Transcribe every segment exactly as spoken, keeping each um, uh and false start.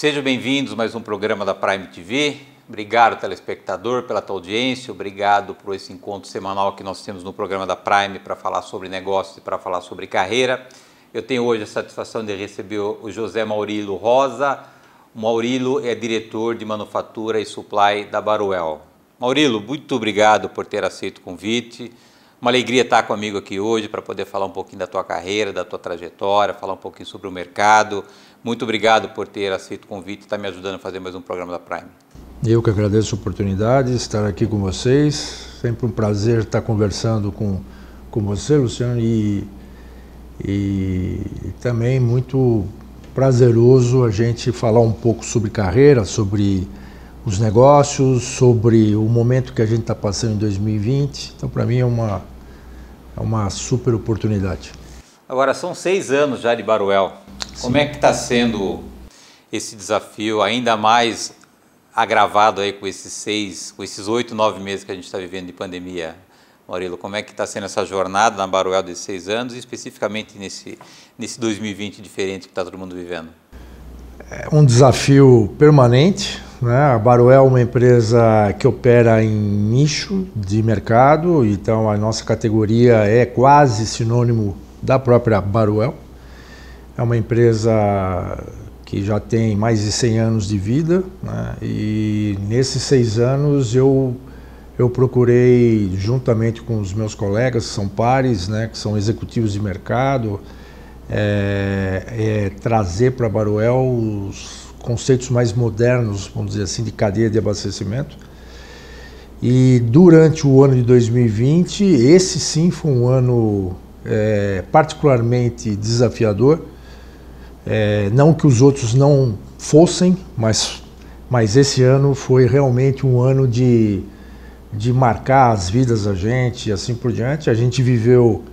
Sejam bem-vindos a mais um programa da Prime T V. Obrigado, telespectador, pela tua audiência. Obrigado por esse encontro semanal que nós temos no programa da Prime para falar sobre negócios e para falar sobre carreira. Eu tenho hoje a satisfação de receber o José Maurilo Rosa. O Maurilo é diretor de manufatura e supply da Baruel. Maurilo, muito obrigado por ter aceito o convite. Uma alegria estar comigo aqui hoje para poder falar um pouquinho da tua carreira, da tua trajetória, falar um pouquinho sobre o mercado. Muito obrigado por ter aceito o convite e estar me ajudando a fazer mais um programa da Prime. Eu que agradeço a oportunidade de estar aqui com vocês. Sempre um prazer estar conversando com, com você, Luciano, e, e também muito prazeroso a gente falar um pouco sobre carreira, sobre os negócios, sobre o momento que a gente está passando em dois mil e vinte. Então, para mim, é uma, é uma super oportunidade. Agora, são seis anos já de Baruel. Sim. Como é que está sendo esse desafio, ainda mais agravado aí com esses seis, com esses oito, nove meses que a gente está vivendo de pandemia, Maurilo? Como é que está sendo essa jornada na Baruel desses seis anos e especificamente nesse, nesse dois mil e vinte diferente que está todo mundo vivendo? É um desafio permanente, né? A Baruel é uma empresa que opera em nicho de mercado, então a nossa categoria é quase sinônimo da própria Baruel. É uma empresa que já tem mais de cem anos de vida, né? E nesses seis anos eu, eu procurei, juntamente com os meus colegas, que são pares, né, que são executivos de mercado, é, é, trazer para a Baruel os conceitos mais modernos, vamos dizer assim, de cadeia de abastecimento. E durante o ano de dois mil e vinte, esse sim foi um ano é, particularmente desafiador. É, não que os outros não fossem, mas, mas esse ano foi realmente um ano de, de marcar as vidas da gente e assim por diante. A gente viveu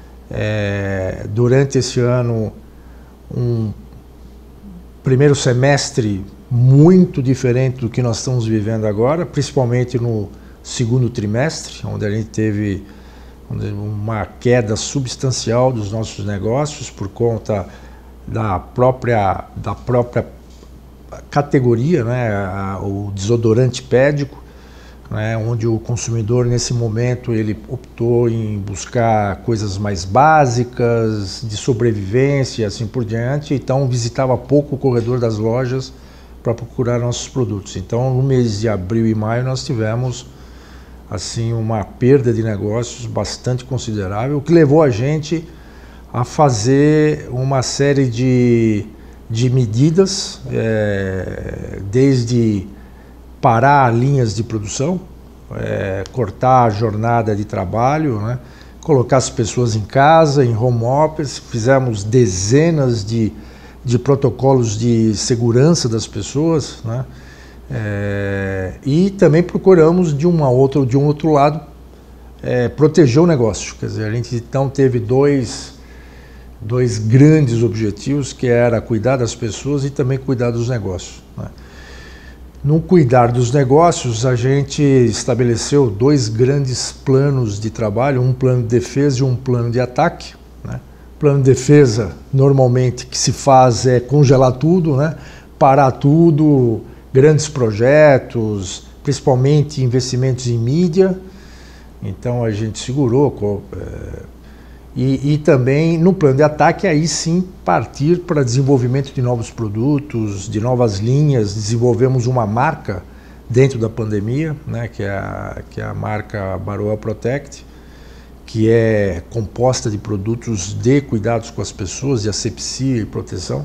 é, durante esse ano um primeiro semestre muito diferente do que nós estamos vivendo agora, principalmente no segundo trimestre, onde a gente teve uma queda substancial dos nossos negócios por conta da própria, da própria categoria, né, o desodorante pédico, né, onde o consumidor nesse momento ele optou em buscar coisas mais básicas, de sobrevivência e assim por diante, então visitava pouco o corredor das lojas para procurar nossos produtos. Então no mês de abril e maio nós tivemos assim uma perda de negócios bastante considerável, o que levou a gente a fazer uma série de, de medidas, é, desde parar linhas de produção, é, cortar a jornada de trabalho, né, colocar as pessoas em casa, em home office, fizemos dezenas de, de protocolos de segurança das pessoas, né, é, e também procuramos de, uma outra, de um outro lado é, proteger o negócio. Quer dizer, a gente então teve dois dois grandes objetivos, que era cuidar das pessoas e também cuidar dos negócios, né? No cuidar dos negócios, a gente estabeleceu dois grandes planos de trabalho, um plano de defesa e um plano de ataque, né? Plano de defesa, normalmente, que se faz é congelar tudo, né? Parar tudo, grandes projetos, principalmente investimentos em mídia. Então a gente segurou, é, E, e também no plano de ataque, aí sim partir para desenvolvimento de novos produtos, de novas linhas. Desenvolvemos uma marca dentro da pandemia, né, que, é a, que é a marca Baruel Protect, que é composta de produtos de cuidados com as pessoas, de asepsia e proteção.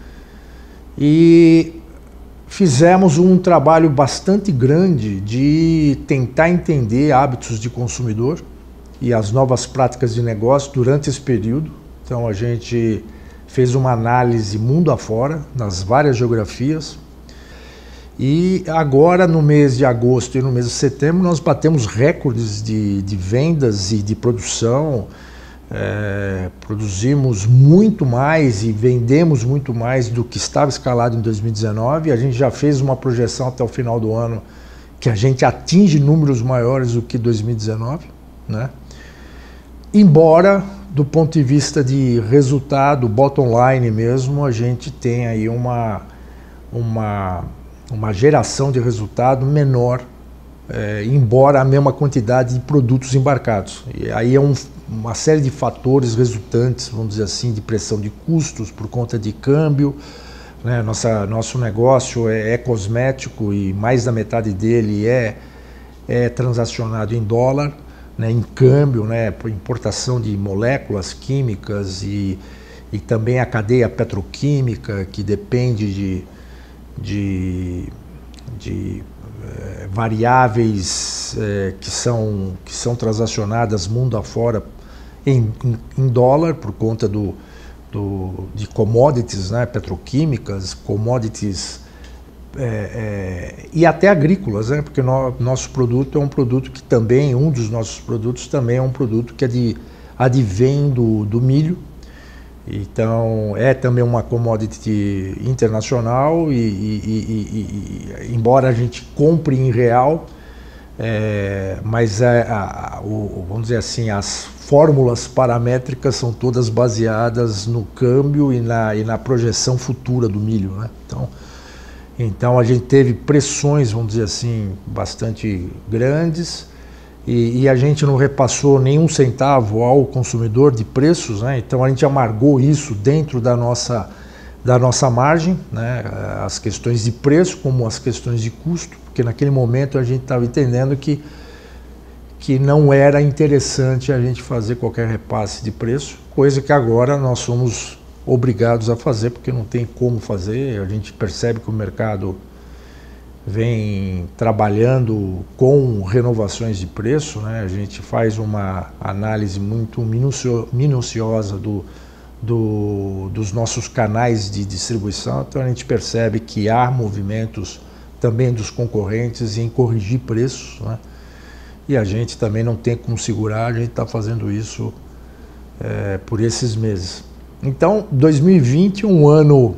E fizemos um trabalho bastante grande de tentar entender hábitos de consumidor e as novas práticas de negócio durante esse período. Então a gente fez uma análise mundo afora, nas várias geografias, e agora no mês de agosto e no mês de setembro nós batemos recordes de, de vendas e de produção, é, produzimos muito mais e vendemos muito mais do que estava escalado em dois mil e dezenove. A gente já fez uma projeção até o final do ano que a gente atinge números maiores do que dois mil e dezenove, né? Embora, do ponto de vista de resultado, bottom line mesmo, a gente tem aí uma, uma, uma geração de resultado menor, é, embora a mesma quantidade de produtos embarcados. E aí é um, uma série de fatores resultantes, vamos dizer assim, de pressão de custos por conta de câmbio. Né? Nossa, nosso negócio é, é cosmético e mais da metade dele é, é transacionado em dólar, né? Em câmbio, né? Por importação de moléculas químicas e, e também a cadeia petroquímica, que depende de, de, de é, variáveis é, que, são, que são transacionadas mundo afora em, em, em dólar por conta do, do, de commodities, né? Petroquímicas, commodities é, é, e até agrícolas, né? Porque no, nosso produto é um produto que também, um dos nossos produtos também é um produto que adi, advém do, do milho. Então é também uma commodity internacional e, e, e, e embora a gente compre em real, é, mas é, a, a, o, vamos dizer assim, as fórmulas paramétricas são todas baseadas no câmbio e na, e na projeção futura do milho, né? Então, então a gente teve pressões, vamos dizer assim, bastante grandes. E, e a gente não repassou nenhum centavo ao consumidor de preços, né? Então a gente amargou isso dentro da nossa, da nossa margem, né? As questões de preço como as questões de custo, porque naquele momento a gente estava entendendo que, que não era interessante a gente fazer qualquer repasse de preço, coisa que agora nós somos obrigados a fazer, porque não tem como fazer. A gente percebe que o mercado vem trabalhando com renovações de preço, né? A gente faz uma análise muito minucio, minuciosa do, do, dos nossos canais de distribuição, então a gente percebe que há movimentos também dos concorrentes em corrigir preços, né? E a gente também não tem como segurar, a gente está fazendo isso é, por esses meses. Então, dois mil e vinte é um ano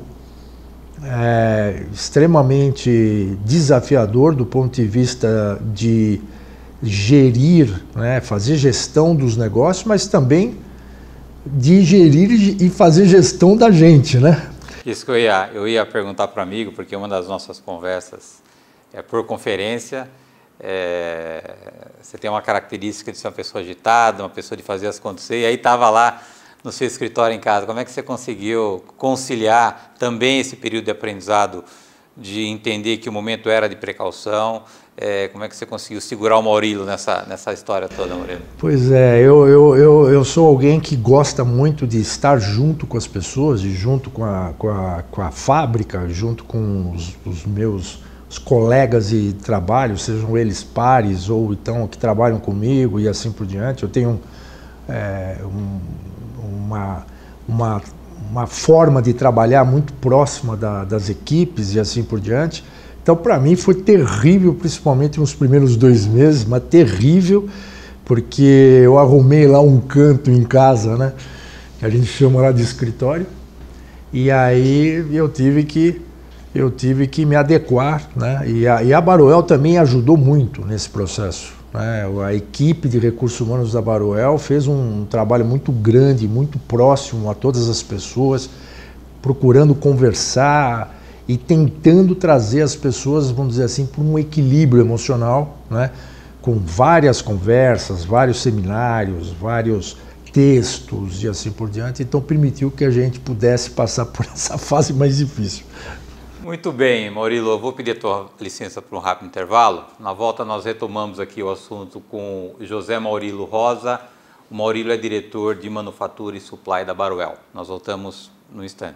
É, extremamente desafiador do ponto de vista de gerir, né, fazer gestão dos negócios, mas também de gerir e fazer gestão da gente, né? Isso que eu ia, eu ia perguntar para o amigo, porque uma das nossas conversas é por conferência. É, você tem uma característica de ser uma pessoa agitada, uma pessoa de fazer as acontecer, e aí estava lá no seu escritório em casa. Como é que você conseguiu conciliar também esse período de aprendizado, de entender que o momento era de precaução? É, como é que você conseguiu segurar o Maurílio nessa, nessa história toda, Maurílio? Pois é, eu, eu, eu, eu sou alguém que gosta muito de estar junto com as pessoas, e junto com a, com a, com a fábrica, junto com os, os meus os colegas de trabalho, sejam eles pares ou então que trabalham comigo e assim por diante. Eu tenho é, um, Uma, uma, uma forma de trabalhar muito próxima da, das equipes e assim por diante. Então, para mim, foi terrível, principalmente nos primeiros dois meses, mas terrível, porque eu arrumei lá um canto em casa, né? Que a gente chama lá de escritório, e aí eu tive que, eu tive que me adequar, né? E a, e a Baroel também ajudou muito nesse processo. A equipe de recursos humanos da Baroel fez um trabalho muito grande, muito próximo a todas as pessoas, procurando conversar e tentando trazer as pessoas, vamos dizer assim, para um equilíbrio emocional, né? Com várias conversas, vários seminários, vários textos e assim por diante. Então permitiu que a gente pudesse passar por essa fase mais difícil. Muito bem, Maurílio, eu vou pedir a tua licença para um rápido intervalo. Na volta nós retomamos aqui o assunto com José Maurílio Rosa. O Maurílio é diretor de Manufatura e Supply da Baroel. Nós voltamos no instante.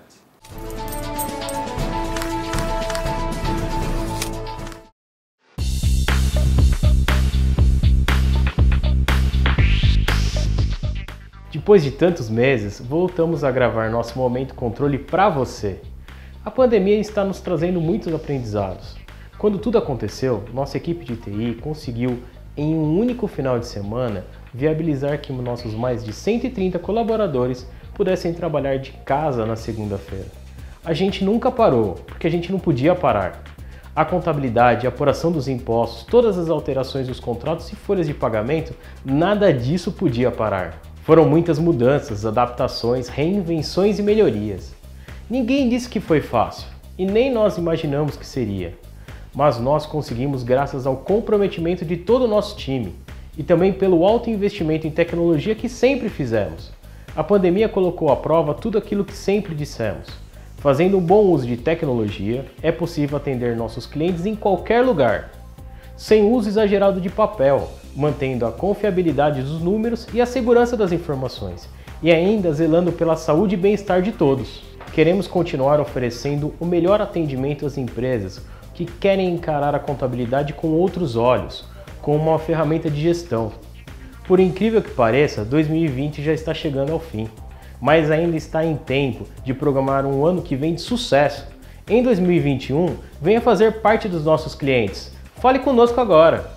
Depois de tantos meses, voltamos a gravar nosso Momento Controle para você. A pandemia está nos trazendo muitos aprendizados. Quando tudo aconteceu, nossa equipe de T I conseguiu, em um único final de semana, viabilizar que nossos mais de cento e trinta colaboradores pudessem trabalhar de casa na segunda-feira. A gente nunca parou, porque a gente não podia parar. A contabilidade, a apuração dos impostos, todas as alterações dos contratos e folhas de pagamento, nada disso podia parar. Foram muitas mudanças, adaptações, reinvenções e melhorias. Ninguém disse que foi fácil, e nem nós imaginamos que seria. Mas nós conseguimos graças ao comprometimento de todo o nosso time e também pelo alto investimento em tecnologia que sempre fizemos. A pandemia colocou à prova tudo aquilo que sempre dissemos. Fazendo um bom uso de tecnologia, é possível atender nossos clientes em qualquer lugar, sem uso exagerado de papel, mantendo a confiabilidade dos números e a segurança das informações, e ainda zelando pela saúde e bem-estar de todos. Queremos continuar oferecendo o melhor atendimento às empresas que querem encarar a contabilidade com outros olhos, com uma ferramenta de gestão. Por incrível que pareça, dois mil e vinte já está chegando ao fim, mas ainda está em tempo de programar um ano que vem de sucesso. Em dois mil e vinte e um, venha fazer parte dos nossos clientes. Fale conosco agora!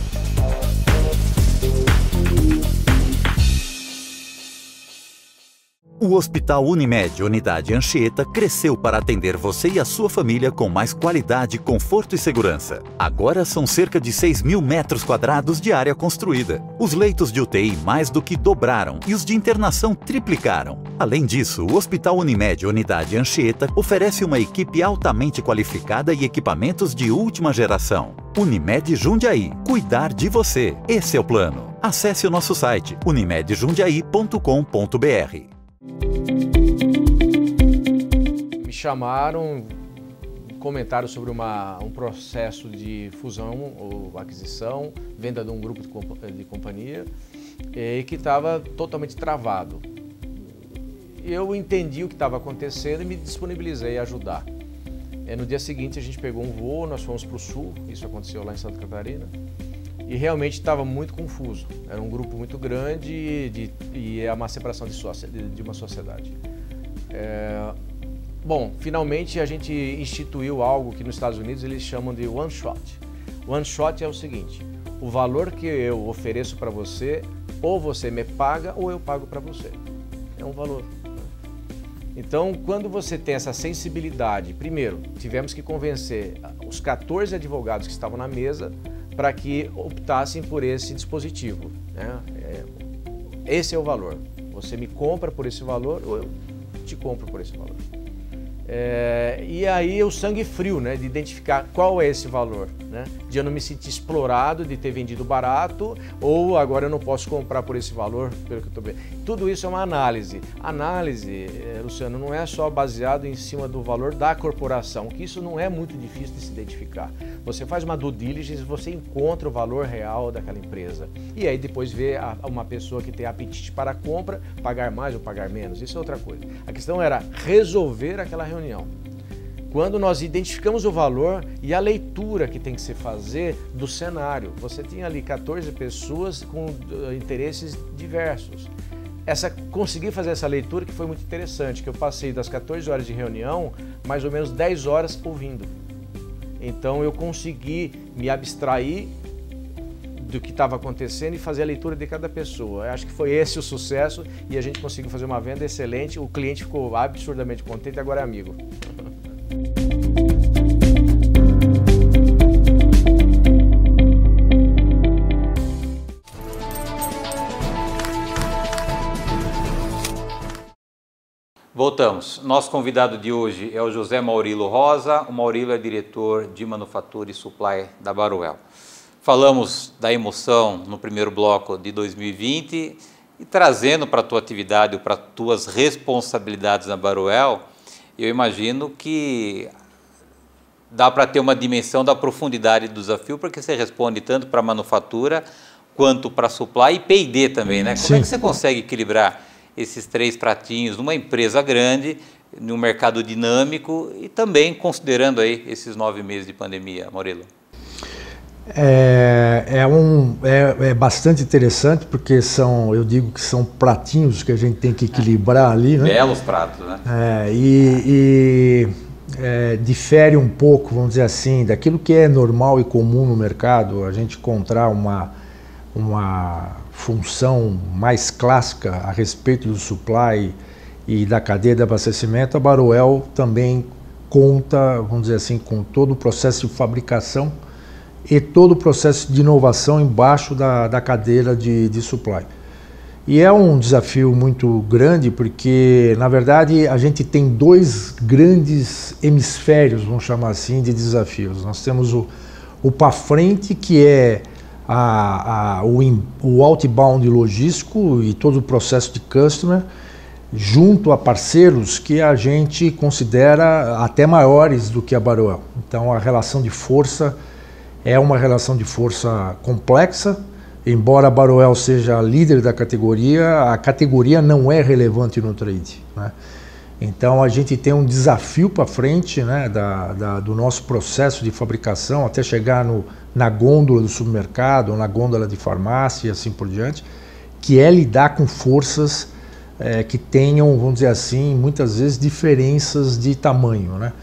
O Hospital Unimed Unidade Anchieta cresceu para atender você e a sua família com mais qualidade, conforto e segurança. Agora são cerca de seis mil metros quadrados de área construída. Os leitos de U T I mais do que dobraram e os de internação triplicaram. Além disso, o Hospital Unimed Unidade Anchieta oferece uma equipe altamente qualificada e equipamentos de última geração. Unimed Jundiaí. Cuidar de você. Esse é o plano. Acesse o nosso site unimed jundiaí ponto com ponto br. Me chamaram, comentaram sobre uma, um processo de fusão ou aquisição, venda de um grupo de, comp de companhia, e que estava totalmente travado. Eu entendi o que estava acontecendo e me disponibilizei a ajudar. E no dia seguinte a gente pegou um voo, nós fomos para o sul, isso aconteceu lá em Santa Catarina, e realmente estava muito confuso. Era um grupo muito grande de, e é uma separação de, sócia, de, de uma sociedade. É, bom, finalmente a gente instituiu algo que nos Estados Unidos eles chamam de one shot. One shot é o seguinte: o valor que eu ofereço para você, ou você me paga ou eu pago para você. É um valor. Então, quando você tem essa sensibilidade, primeiro, tivemos que convencer os quatorze advogados que estavam na mesa para que optassem por esse dispositivo, né? É, esse é o valor. Você me compra por esse valor ou eu te compro por esse valor. É, e aí o sangue frio, né, de identificar qual é esse valor, né, de eu não me sentir explorado, de ter vendido barato, ou agora eu não posso comprar por esse valor, pelo que eu estou vendo. Tudo isso é uma análise. Análise, é, Luciano, não é só baseado em cima do valor da corporação, que isso não é muito difícil de se identificar. Você faz uma due diligence, você encontra o valor real daquela empresa. E aí depois vê a, uma pessoa que tem apetite para a compra, pagar mais ou pagar menos, isso é outra coisa. A questão era resolver aquela reunião. Quando nós identificamos o valor e a leitura que tem que se fazer do cenário, você tinha ali quatorze pessoas com uh, interesses diversos. Essa, consegui fazer essa leitura que foi muito interessante, que eu passei das quatorze horas de reunião, mais ou menos dez horas ouvindo. Então eu consegui me abstrair do que estava acontecendo e fazer a leitura de cada pessoa. Eu acho que foi esse o sucesso e a gente conseguiu fazer uma venda excelente, o cliente ficou absurdamente contente e agora é amigo. Voltamos. Nosso convidado de hoje é o José Maurilo Rosa. O Maurilo é diretor de manufatura e supply da Baruel. Falamos da emoção no primeiro bloco de dois mil e vinte e trazendo para a tua atividade, para as tuas responsabilidades na Baruel, eu imagino que dá para ter uma dimensão da profundidade do desafio, porque você responde tanto para a manufatura quanto para a supply e P e D também, né? Como Sim. é que você consegue equilibrar esses três pratinhos numa empresa grande, num mercado dinâmico e também considerando aí esses nove meses de pandemia, Maurilo? É, é, um, é, é bastante interessante porque são, eu digo que são pratinhos que a gente tem que equilibrar ali, né? Belos pratos, né? É, e e é, difere um pouco, vamos dizer assim, daquilo que é normal e comum no mercado, a gente encontrar uma, uma função mais clássica a respeito do supply e da cadeia de abastecimento. A Baruel também conta, vamos dizer assim, com todo o processo de fabricação e todo o processo de inovação embaixo da, da cadeira de, de supply. E é um desafio muito grande porque, na verdade, a gente tem dois grandes hemisférios, vamos chamar assim, de desafios. Nós temos o, o para frente, que é a, a, o, in, o outbound logístico e todo o processo de customer, junto a parceiros que a gente considera até maiores do que a Baroel. Então, a relação de força é uma relação de força complexa. Embora a Baroel seja líder da categoria, a categoria não é relevante no trade, né? Então a gente tem um desafio para frente, né, da, da, do nosso processo de fabricação até chegar no, na gôndola do supermercado, na gôndola de farmácia e assim por diante, que é lidar com forças é, que tenham, vamos dizer assim, muitas vezes diferenças de tamanho, né?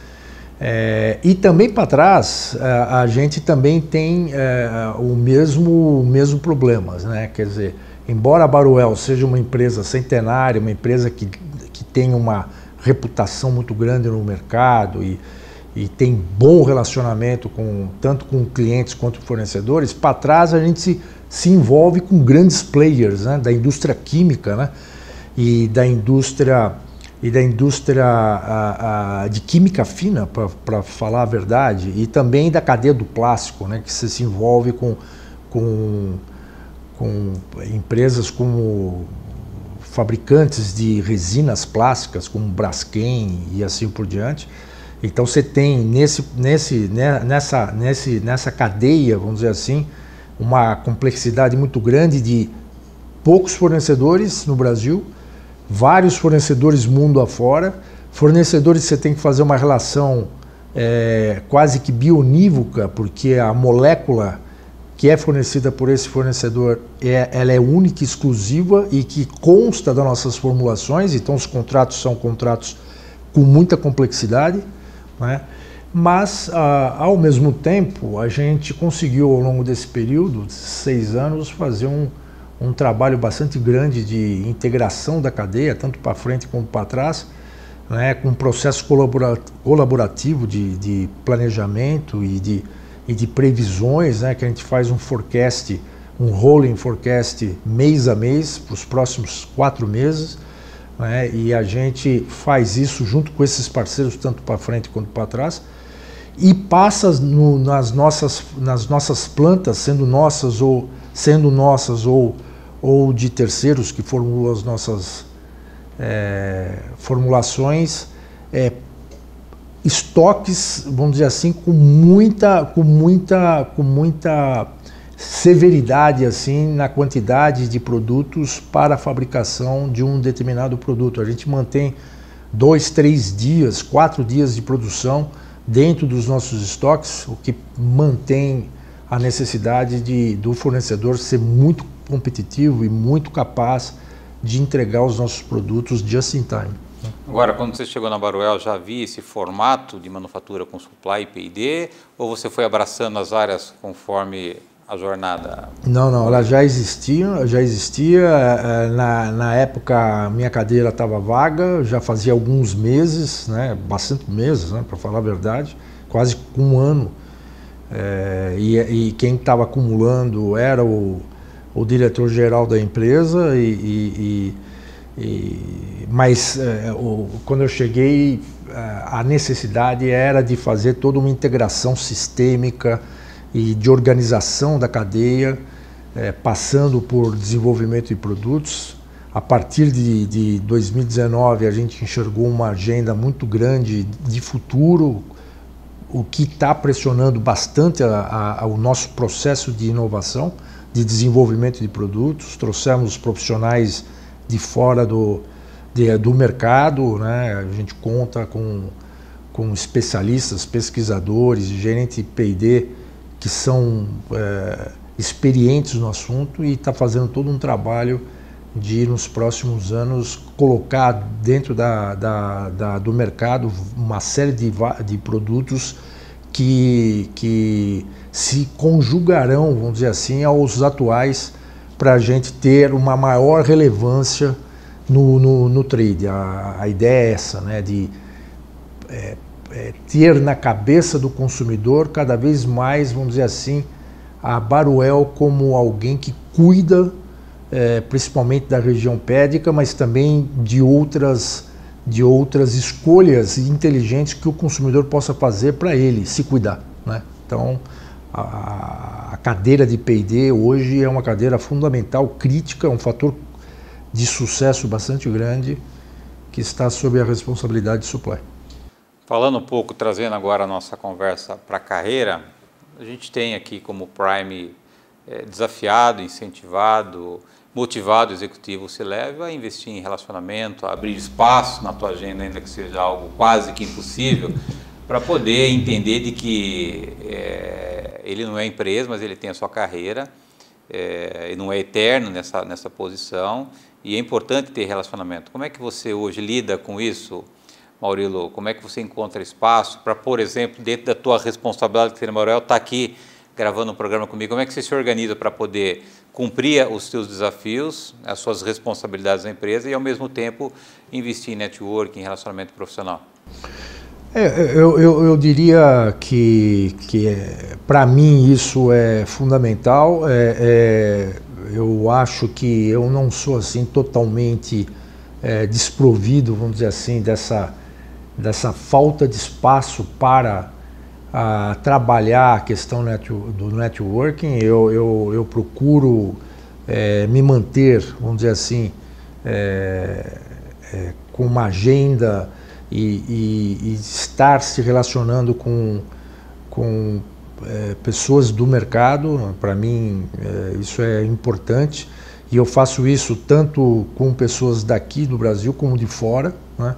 É, e também para trás, a, a gente também tem é, o mesmo, o mesmo problemas, né? Quer dizer, embora a Baroel seja uma empresa centenária, uma empresa que, que tem uma reputação muito grande no mercado e, e tem bom relacionamento com, tanto com clientes quanto fornecedores, para trás a gente se, se envolve com grandes players, né? Da indústria química, né? E da indústria... e da indústria a, a, de química fina, para falar a verdade, e também da cadeia do plástico, né, que se, se envolve com, com, com empresas como fabricantes de resinas plásticas, como Braskem e assim por diante. Então você tem nesse, nesse, nessa, nesse, nessa cadeia, vamos dizer assim, uma complexidade muito grande de poucos fornecedores no Brasil, vários fornecedores mundo afora, fornecedores que você tem que fazer uma relação é, quase que bionívoca, porque a molécula que é fornecida por esse fornecedor, é, ela é única e exclusiva e que consta das nossas formulações, então os contratos são contratos com muita complexidade, né? Mas, ah, ao mesmo tempo, a gente conseguiu, ao longo desse período, de seis anos, fazer um um trabalho bastante grande de integração da cadeia, tanto para frente como para trás, né, com um processo colabora colaborativo de, de planejamento e de, e de previsões, né, que a gente faz um forecast, um rolling forecast mês a mês, para os próximos quatro meses, né, e a gente faz isso junto com esses parceiros, tanto para frente quanto para trás, e passa no, nas, nossas, nas nossas plantas, sendo nossas ou, sendo nossas ou ou de terceiros que formulam as nossas é, formulações, é, estoques, vamos dizer assim, com muita, com muita, com muita severidade assim na quantidade de produtos para a fabricação de um determinado produto. A gente mantém dois, três dias, quatro dias de produção dentro dos nossos estoques, o que mantém a necessidade de, do fornecedor ser muito competitivo e muito capaz de entregar os nossos produtos just in time. Agora, quando você chegou na Baroel, já havia esse formato de manufatura com supply e P e D, ou você foi abraçando as áreas conforme a jornada? Não, não, ela já existia, já existia, na, na época a minha cadeira estava vaga, já fazia alguns meses, né, bastante meses, né, para falar a verdade, quase um ano, é, e, e quem estava acumulando era o o diretor-geral da empresa, e, e, e, e, mas é, o, quando eu cheguei, a necessidade era de fazer toda uma integração sistêmica e de organização da cadeia, é, passando por desenvolvimento de produtos. A partir de, de dois mil e dezenove, a gente enxergou uma agenda muito grande de futuro, o que está pressionando bastante a, a, o nosso processo de inovação, de desenvolvimento de produtos. Trouxemos profissionais de fora do, de, do mercado, né? A gente conta com, com especialistas, pesquisadores, gerentes de P e D que são é, experientes no assunto e está fazendo todo um trabalho de, nos próximos anos, colocar dentro da, da, da, do mercado uma série de, de produtos que, que se conjugarão, vamos dizer assim, aos atuais, para a gente ter uma maior relevância no, no, no trade. A, a ideia é essa, né, de é, é, ter na cabeça do consumidor cada vez mais, vamos dizer assim, a Baroel como alguém que cuida é, principalmente da região pédica, mas também de outras, de outras escolhas inteligentes que o consumidor possa fazer para ele se cuidar, né? Então, a, a cadeira de P e D hoje é uma cadeira fundamental, crítica, um fator de sucesso bastante grande que está sob a responsabilidade de supply. Falando um pouco, trazendo agora a nossa conversa para a carreira, a gente tem aqui como Prime é, desafiado, incentivado, motivado o executivo C-Level a investir em relacionamento, a abrir espaço na tua agenda, ainda que seja algo quase que impossível, para poder entender de que é, ele não é empresa, mas ele tem a sua carreira, é, e não é eterno nessa, nessa posição, e é importante ter relacionamento. Como é que você hoje lida com isso, Maurilo? Como é que você encontra espaço para, por exemplo, dentro da tua responsabilidade, que seria, Maurel, estar aqui gravando um programa comigo, como é que você se organiza para poder cumprir os seus desafios, as suas responsabilidades na empresa e, ao mesmo tempo, investir em networking, em relacionamento profissional? É, eu, eu, eu diria que, que é, para mim isso é fundamental. É, é, eu acho que eu não sou assim totalmente é, desprovido, vamos dizer assim, dessa, dessa falta de espaço para a, trabalhar a questão net, do networking. Eu, eu, eu procuro é, me manter, vamos dizer assim, é, é, com uma agenda E, e, e estar se relacionando com, com é, pessoas do mercado. Para mim é, isso é importante, e eu faço isso tanto com pessoas daqui do Brasil como de fora, né?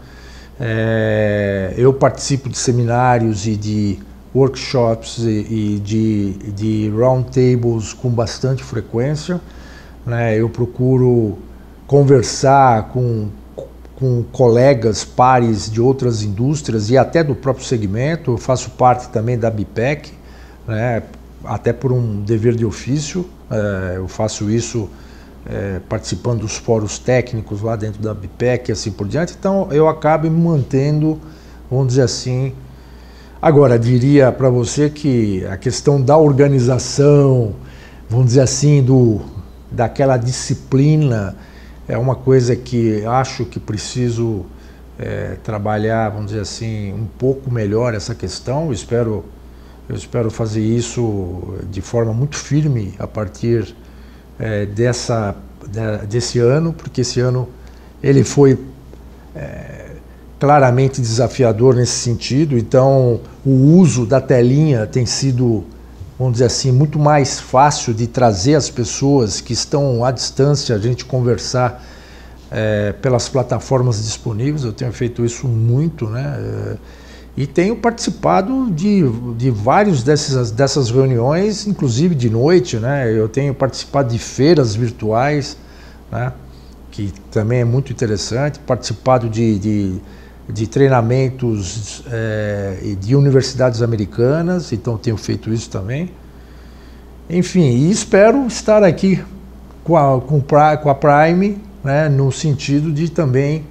É, eu participo de seminários e de workshops e, e de, de roundtables com bastante frequência, né? Eu procuro conversar com com colegas, pares de outras indústrias e até do próprio segmento. Eu faço parte também da B P E C, né, até por um dever de ofício. É, eu faço isso é, participando dos fóruns técnicos lá dentro da B P E C e assim por diante. Então eu acabo me mantendo, vamos dizer assim. Agora, diria para você que a questão da organização, vamos dizer assim, do, daquela disciplina, é uma coisa que acho que preciso é, trabalhar, vamos dizer assim, um pouco melhor essa questão. Eu espero, eu espero fazer isso de forma muito firme a partir é, dessa, de, desse ano, porque esse ano ele foi é, claramente desafiador nesse sentido. Então, o uso da telinha tem sido, vamos dizer assim, muito mais fácil de trazer as pessoas que estão à distância, a gente conversar é, pelas plataformas disponíveis. Eu tenho feito isso muito, né? É, e tenho participado de, de vários dessas, dessas reuniões, inclusive de noite, né? Eu tenho participado de feiras virtuais, né? Que também é muito interessante, participado de, de, de treinamentos é, de universidades americanas, então tenho feito isso também. Enfim, e espero estar aqui com a, com, com a Prime, né, no sentido de também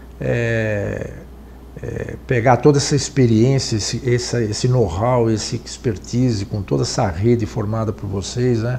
é, é, pegar toda essa experiência, esse, esse, esse know-how, esse expertise, com toda essa rede formada por vocês, né,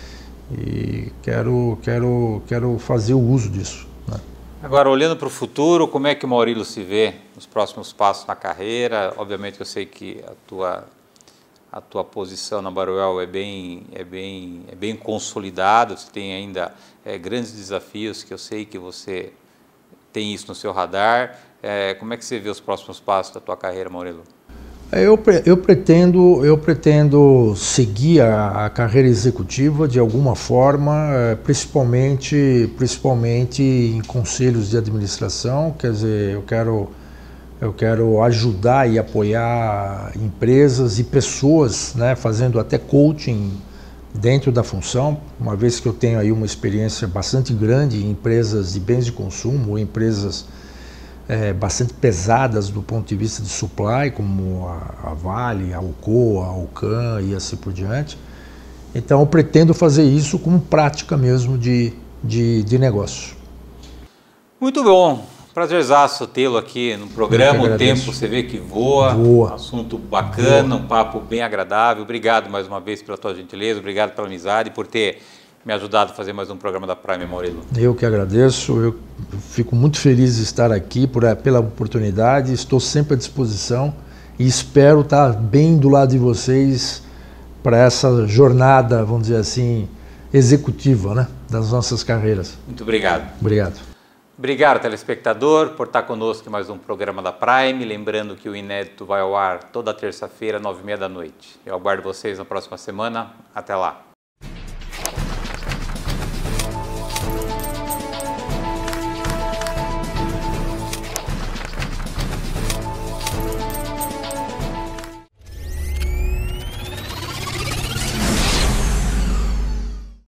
e quero, quero, quero fazer o uso disso, né. Agora, olhando para o futuro, como é que o Maurilo se vê nos próximos passos na carreira? Obviamente eu sei que a tua, a tua posição na Baruel é bem, é bem, é bem consolidada, você tem ainda é, grandes desafios, que eu sei que você tem isso no seu radar. É, como é que você vê os próximos passos da tua carreira, Maurilo? Eu, eu, pretendo, eu pretendo seguir a, a carreira executiva de alguma forma, principalmente, principalmente em conselhos de administração. Quer dizer, eu quero, eu quero ajudar e apoiar empresas e pessoas, né, fazendo até coaching dentro da função, uma vez que eu tenho aí uma experiência bastante grande em empresas de bens de consumo, ou empresas É, bastante pesadas do ponto de vista de supply, como a, a Vale, a Alcoa, a Alcan e assim por diante. Então eu pretendo fazer isso como prática mesmo de, de, de negócio. Muito bom, prazerzaço tê-lo aqui no programa. O tempo você vê que voa, voa. Um assunto bacana, voa. Um papo bem agradável. Obrigado mais uma vez pela tua gentileza, obrigado pela amizade, por ter me ajudado a fazer mais um programa da Prime, Maurílio. Eu que agradeço, eu fico muito feliz de estar aqui por, pela oportunidade, estou sempre à disposição e espero estar bem do lado de vocês para essa jornada, vamos dizer assim, executiva, né, das nossas carreiras. Muito obrigado. Obrigado. Obrigado, telespectador, por estar conosco em mais um programa da Prime. Lembrando que o Inédito vai ao ar toda terça-feira, nove e meia da noite. Eu aguardo vocês na próxima semana. Até lá.